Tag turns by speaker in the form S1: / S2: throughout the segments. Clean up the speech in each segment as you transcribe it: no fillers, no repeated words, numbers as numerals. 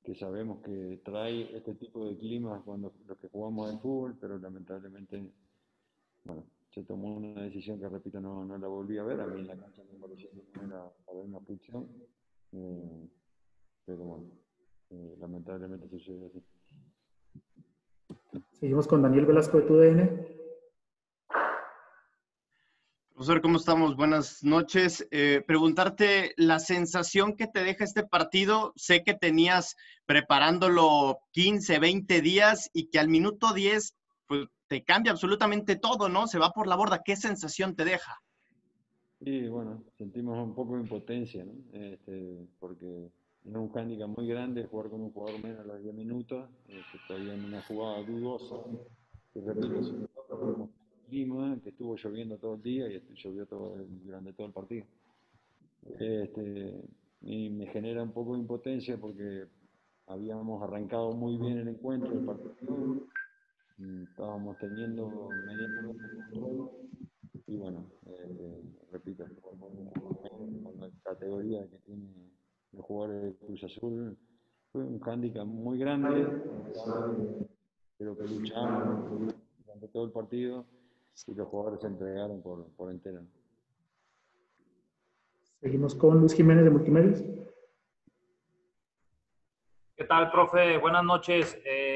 S1: que sabemos que trae este tipo de climas cuando los que jugamos al fútbol, pero lamentablemente, bueno, se tomó una decisión que, repito, no la volví a ver. A mí en la cancha me pareció que no era para ver una fricción, eh, pero bueno, lamentablemente sucedió así.
S2: Seguimos con Daniel Velasco de TUDN.
S3: Profesor, ¿cómo estamos? Buenas noches. Preguntarte la sensación que te deja este partido. Sé que tenías preparándolo 15, 20 días y que al minuto 10 pues, te cambia absolutamente todo, ¿no? Se va por la borda. ¿Qué sensación te deja?
S1: Y bueno, sentimos un poco de impotencia, ¿no? Porque es un hándicap muy grande jugar con un jugador menos a los 10 minutos, todavía en una jugada dudosa, que repito, si nosotros fuimos clima, que estuvo lloviendo todo el día y llovió durante todo el partido. Este, y me genera un poco de impotencia porque habíamos arrancado muy bien el encuentro, el partido, estábamos teniendo medianamente control y bueno, repito, con la categoría que tiene los jugadores de Cruz Azul, fue un hándicap muy grande, creo que luchamos durante todo el partido y los jugadores se entregaron por entero.
S2: Seguimos con Luis Jiménez de Multimedios.
S4: ¿Qué tal, profe? Buenas noches.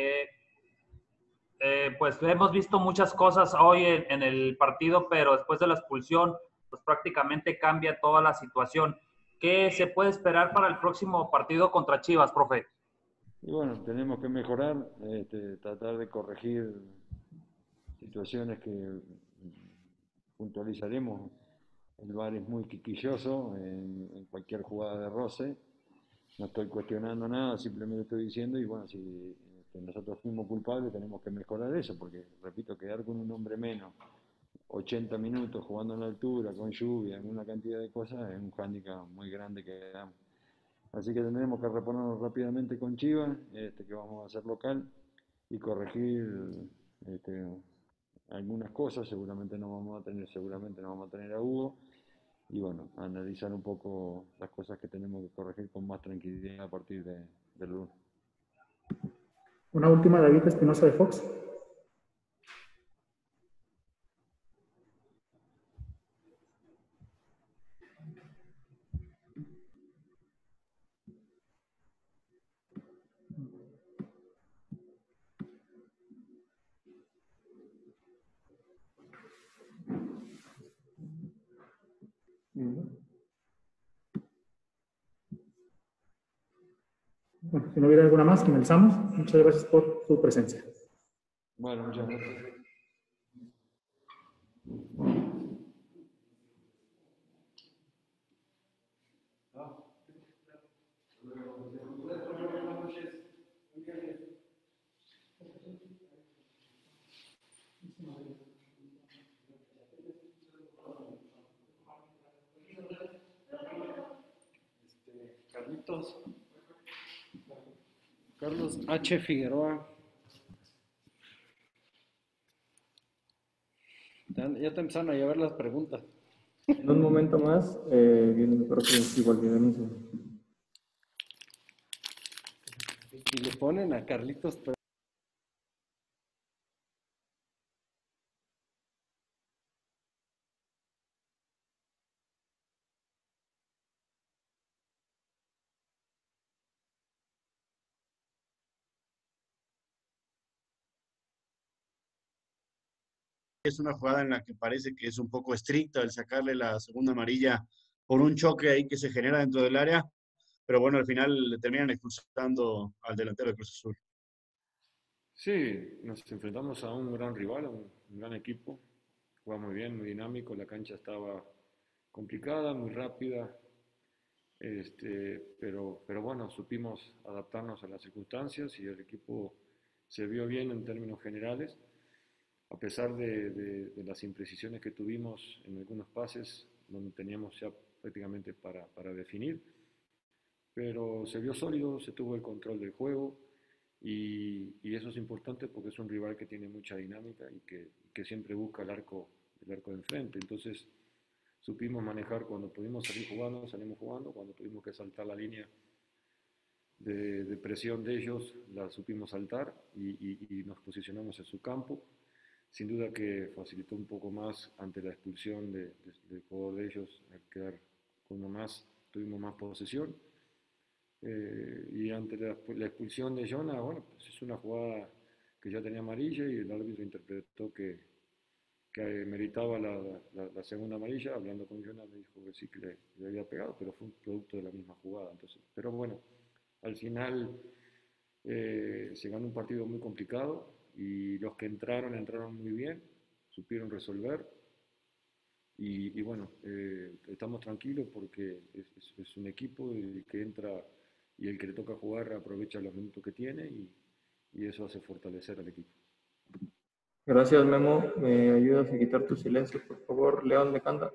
S4: Pues hemos visto muchas cosas hoy en el partido, pero después de la expulsión, pues prácticamente cambia toda la situación. ¿Qué se puede esperar para el próximo partido contra Chivas, profe?
S1: Y bueno, tenemos que mejorar, tratar de corregir situaciones que puntualizaremos. El VAR es muy quisquilloso en cualquier jugada de roce. No estoy cuestionando nada, simplemente estoy diciendo, y bueno, si nosotros fuimos culpables, tenemos que mejorar eso, porque, repito, quedar con un hombre menos, 80 minutos jugando en la altura, con lluvia, en una cantidad de cosas, es un hándicap muy grande que damos. Así que tendremos que reponernos rápidamente con Chivas, que vamos a hacer local, y corregir este, algunas cosas. Seguramente no vamos a tener a Hugo, y bueno, analizar un poco las cosas que tenemos que corregir con más tranquilidad a partir del lunes.
S2: Una última, David Espinosa de Fox. Bueno, si no hubiera alguna más, finalizamos. Muchas gracias por su presencia.
S1: Bueno, muchas gracias.
S5: Carlos H. Figueroa. Ya te empezaron a llevar las preguntas.
S6: En un momento más viene el profe igual que mismo.
S5: Y le ponen a Carlitos.
S3: Es una jugada en la que parece que es un poco estricta el sacarle la segunda amarilla por un choque ahí que se genera dentro del área, pero bueno, al final le terminan expulsando al delantero de Cruz Azul.
S1: Sí, nos enfrentamos a un gran rival, a un gran equipo. Jugaba muy bien, muy dinámico, la cancha estaba complicada, muy rápida, pero bueno, supimos adaptarnos a las circunstancias y el equipo se vio bien en términos generales, a pesar de las imprecisiones que tuvimos en algunos pases, donde teníamos ya prácticamente para definir, pero se vio sólido, se tuvo el control del juego y eso es importante porque es un rival que tiene mucha dinámica y que siempre busca el arco de enfrente. Entonces supimos manejar cuando pudimos salir jugando, salimos jugando, cuando tuvimos que saltar la línea, de presión de ellos la supimos saltar y nos posicionamos en su campo. Sin duda que facilitó un poco más ante la expulsión del jugador de ellos, al quedar con uno más, tuvimos más posesión. Y ante la expulsión de Jonah, bueno, pues es una jugada que ya tenía amarilla y el árbitro interpretó que meritaba la segunda amarilla. Hablando con Jonah me dijo que sí que le había pegado, pero fue un producto de la misma jugada. Entonces, pero bueno, al final se ganó un partido muy complicado y los que entraron muy bien, supieron resolver y bueno, estamos tranquilos porque es un equipo que entra y el que le toca jugar aprovecha los minutos que tiene y eso hace fortalecer al equipo.
S6: Gracias, Memo. ¿Me ayudas a quitar tu silencio, por favor? León de Canda.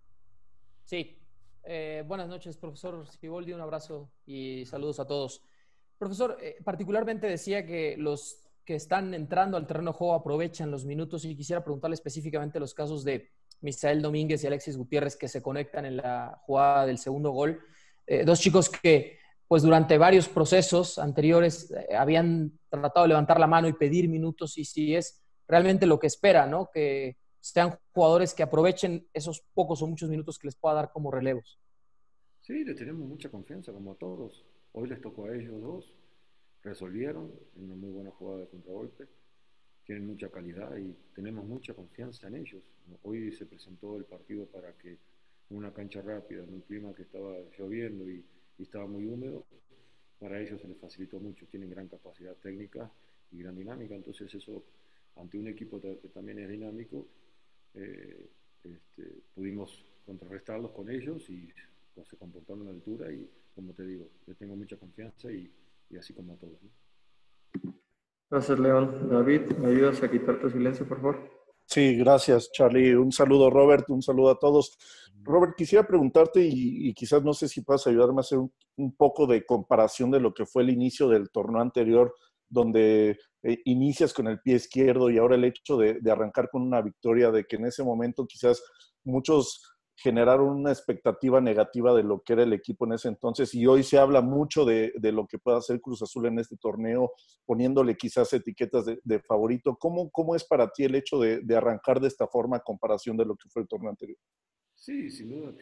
S7: Sí. Buenas noches, profesor Siboldi. Un abrazo y saludos a todos. Profesor, particularmente decía que los que están entrando al terreno de juego aprovechan los minutos y quisiera preguntarle específicamente los casos de Misael Domínguez y Alexis Gutiérrez que se conectan en la jugada del segundo gol. Dos chicos que pues durante varios procesos anteriores habían tratado de levantar la mano y pedir minutos y si es realmente lo que espera, ¿no? Que sean jugadores que aprovechen esos pocos o muchos minutos que les pueda dar como relevos.
S1: Sí, le tenemos mucha confianza como a todos. Hoy les tocó a ellos dos, resolvieron en una muy buena jugada de contragolpe, tienen mucha calidad y tenemos mucha confianza en ellos. Hoy se presentó el partido para que en una cancha rápida, en un clima que estaba lloviendo y estaba muy húmedo, para ellos se les facilitó mucho, tienen gran capacidad técnica y gran dinámica, entonces eso ante un equipo que también es dinámico, eh, pudimos contrarrestarlos con ellos y pues, se comportaron a la altura y como te digo, les tengo mucha confianza y así como a todos, ¿no?
S6: Gracias, León. David, ¿me ayudas a quitar tu silencio, por favor?
S8: Sí, gracias, Charlie. Un saludo, Robert, un saludo a todos. Robert, quisiera preguntarte y quizás no sé si puedas ayudarme a hacer un poco de comparación de lo que fue el inicio del torneo anterior, donde inicias con el pie izquierdo y ahora el hecho de arrancar con una victoria, de que en ese momento quizás muchos generaron una expectativa negativa de lo que era el equipo en ese entonces y hoy se habla mucho de lo que pueda hacer Cruz Azul en este torneo, poniéndole quizás etiquetas de favorito. ¿Cómo es para ti el hecho de arrancar de esta forma a comparación de lo que fue el torneo anterior?
S1: Sí, sin duda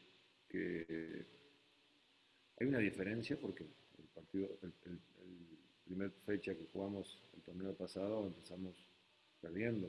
S1: que hay una diferencia porque el partido, el primer fecha que jugamos el torneo pasado empezamos perdiendo.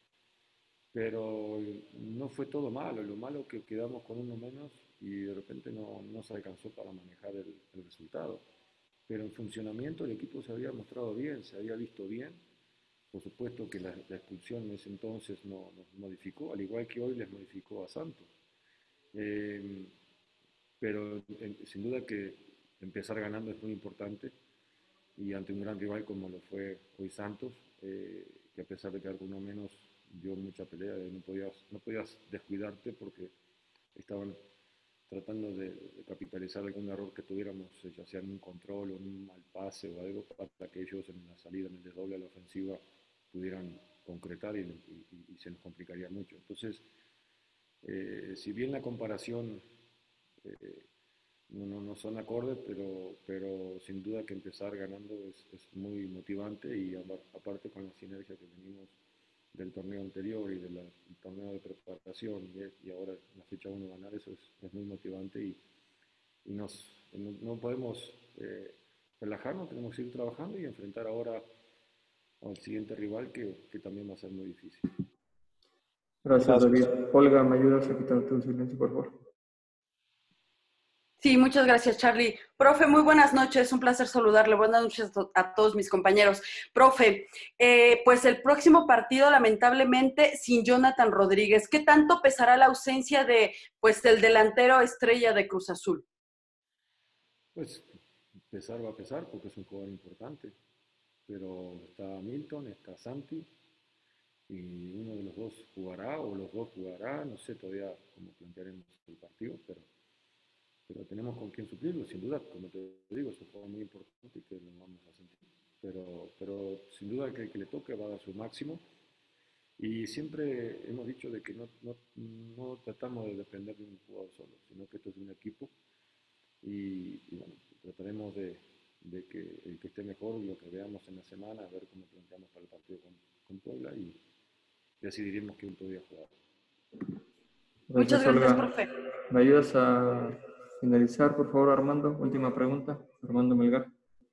S1: Pero no fue todo malo, lo malo que quedamos con uno menos y de repente no se alcanzó para manejar el resultado. Pero en funcionamiento el equipo se había mostrado bien, se había visto bien. Por supuesto que la expulsión en ese entonces nos modificó, al igual que hoy les modificó a Santos. Eh, pero sin duda que empezar ganando es muy importante y ante un gran rival como lo fue hoy Santos, que a pesar de quedar con uno menos dio mucha pelea, no podías descuidarte porque estaban tratando de capitalizar algún error que tuviéramos, ya sea en un control o en un mal pase o algo, para que ellos en la salida, en el desdoble a la ofensiva, pudieran concretar y se nos complicaría mucho. Entonces, si bien la comparación eh, no son acordes, pero sin duda que empezar ganando es muy motivante y aparte con la sinergia que venimos del torneo anterior y del torneo de preparación y ahora en la fecha 1 ganar eso es muy motivante y no podemos relajarnos, tenemos que seguir trabajando y enfrentar ahora al siguiente rival que también va a ser muy difícil.
S6: Gracias,
S8: Gracias.
S6: David. Olga, ¿me ayudas a quitar tu silencio, por favor?
S9: Sí, muchas gracias, Charlie. Profe, muy buenas noches, un placer saludarle. Buenas noches a todos mis compañeros. Profe, pues el próximo partido, lamentablemente, sin Jonathan Rodríguez. ¿Qué tanto pesará la ausencia de, pues, el delantero estrella de Cruz Azul?
S1: Pues pesar va a pesar porque es un jugador importante, pero está Milton, está Santi y uno de los dos jugará o los dos jugará, no sé todavía cómo plantearemos el partido, pero tenemos con quién suplirlo, sin duda, como te digo, es un juego muy importante y que lo vamos a sentir. Pero sin duda que el que le toque va a dar su máximo y siempre hemos dicho de que no tratamos de depender de un jugador solo, sino que esto es un equipo y bueno, trataremos de que el que esté mejor, lo que veamos en la semana, a ver cómo planteamos para el partido con Puebla y decidiremos quién podría jugar.
S9: Muchas
S6: Gracias,
S9: gracias,
S6: Olga.
S9: profe.
S6: ¿Me ayudas a finalizar, por favor, Armando? Última pregunta. Armando Melgar.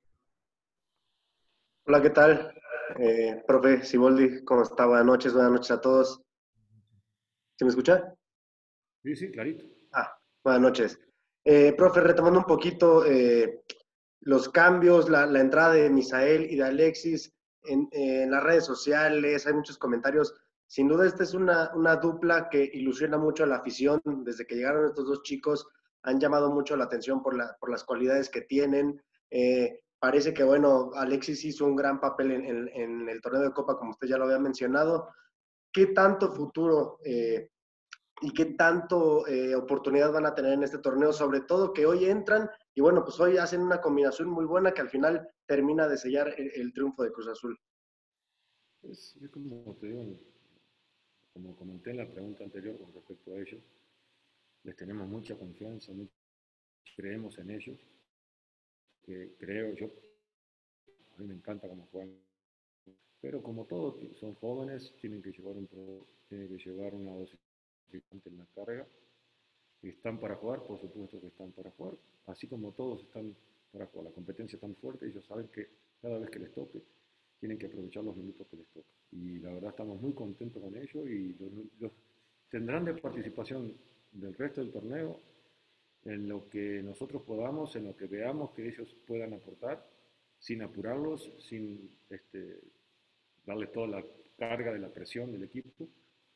S10: Hola, ¿qué tal? Profe Siboldi, ¿cómo está? Buenas noches a todos. ¿Se me escucha?
S1: Sí, sí, clarito.
S10: Buenas noches. Profe, retomando un poquito los cambios, la entrada de Misael y de Alexis en las redes sociales, hay muchos comentarios. Sin duda, esta es una dupla que ilusiona mucho a la afición. Desde que llegaron estos dos chicos, han llamado mucho la atención por las cualidades que tienen. Parece que, bueno, Alexis hizo un gran papel en el torneo de Copa, como usted ya lo había mencionado. ¿Qué tanto futuro y qué tanto oportunidad van a tener en este torneo? Sobre todo que hoy entran y, bueno, pues hoy hacen una combinación muy buena que al final termina de sellar el triunfo de Cruz Azul.
S1: Es como te digo, como comenté en la pregunta anterior con respecto a ellos, les tenemos mucha confianza, creemos en ellos, que creo yo, a mí me encanta cómo juegan, pero como todos son jóvenes, tienen que llevar una dosis en la carga, y están para jugar, por supuesto que están para jugar, así como todos están para jugar. La competencia es tan fuerte, ellos saben que cada vez que les toque, tienen que aprovechar los minutos que les toca. Y la verdad estamos muy contentos con ellos y los tendrán de participación del resto del torneo en lo que nosotros podamos, en lo que veamos que ellos puedan aportar, sin apurarlos, sin darles toda la carga de la presión del equipo.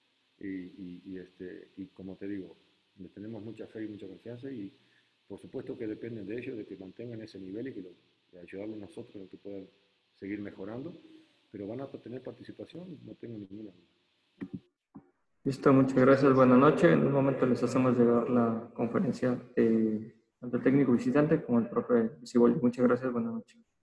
S1: Y como te digo, les tenemos mucha fe y mucha confianza y por supuesto que dependen de ellos, de que mantengan ese nivel y que de ayudarlos nosotros en que puedan seguir mejorando, pero van a tener participación, no tengo ninguna duda.
S6: Listo, muchas gracias. Buenas noches. En un momento les hacemos llegar la conferencia de tanto el técnico visitante como el profe Siboldi. Muchas gracias. Buenas noches.